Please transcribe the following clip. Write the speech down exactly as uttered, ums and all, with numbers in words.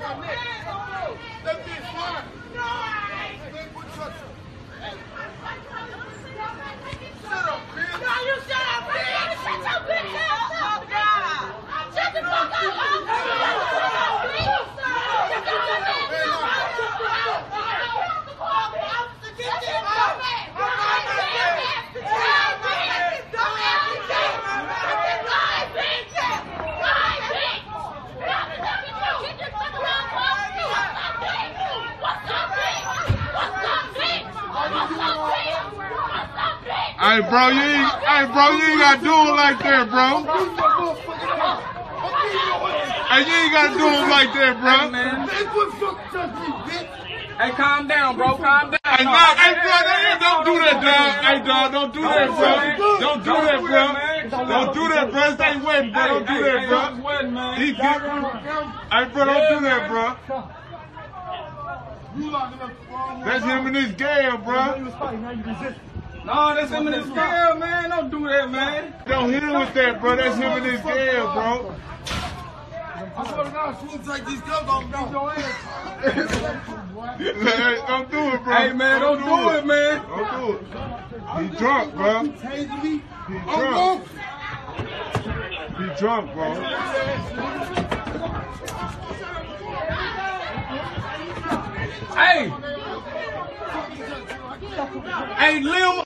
Hey, bro, you ain't, hey, bro, you ain't gotta do it like that, bro. Hey, you ain't gotta do it like that, bro. Hey, calm down, bro. Calm down. Hey, nah, hey, bro, don't do that, dog. Hey, dog, don't do that, bro. Don't do that, bro. Don't do that, bro. It ain't wetting, bro. Don't do that, bro. He get, hey, bro, don't do that, bro. That's him in his game, bro. No, that's him in his game, man. Don't do that, man. Don't hit him with that, bro. That's him in his game, bro. I swear to God, as soon as I these guns, I'm beat your ass. Hey, don't do it, bro. Hey, man, don't, don't do, do it, it, man. Don't do it. He drunk, bro. He tasing me. He drunk. He drunk, bro. Hey. Hey, Lim.